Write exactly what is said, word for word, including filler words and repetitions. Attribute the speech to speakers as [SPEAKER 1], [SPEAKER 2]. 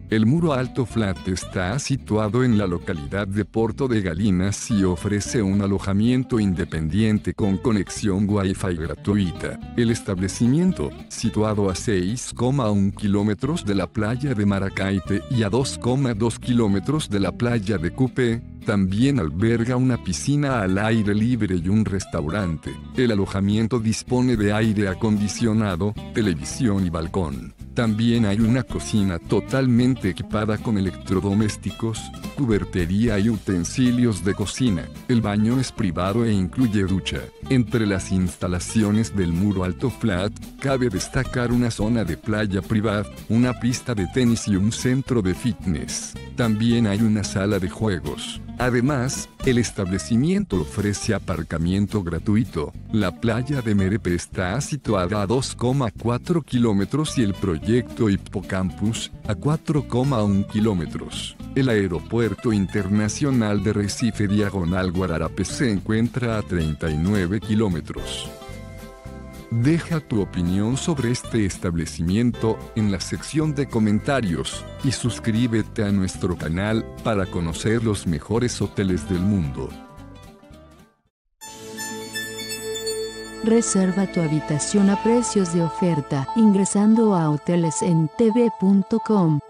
[SPEAKER 1] El Muro Alto Flat está situado en la localidad de Porto de Galinas y ofrece un alojamiento independiente con conexión Wi-Fi gratuita. El establecimiento, situado a seis coma uno kilómetros de la playa de Maracaite y a dos coma dos kilómetros de la playa de Cupé, también alberga una piscina al aire libre y un restaurante. El alojamiento dispone de aire acondicionado, televisión y balcón. También hay una cocina totalmente equipada con electrodomésticos, cubertería y utensilios de cocina. El baño es privado e incluye ducha. Entre las instalaciones del Muro Alto Flat, cabe destacar una zona de playa privada, una pista de tenis y un centro de fitness. También hay una sala de juegos. Además, el establecimiento ofrece aparcamiento gratuito. La playa de Merepe está situada a dos coma cuatro kilómetros y el proyecto Hippocampus, a cuatro coma uno kilómetros. El aeropuerto internacional de Recife Diagonal Guararapes se encuentra a treinta y nueve kilómetros. Deja tu opinión sobre este establecimiento en la sección de comentarios y suscríbete a nuestro canal para conocer los mejores hoteles del mundo.
[SPEAKER 2] Reserva tu habitación a precios de oferta ingresando a hoteles en t v punto com.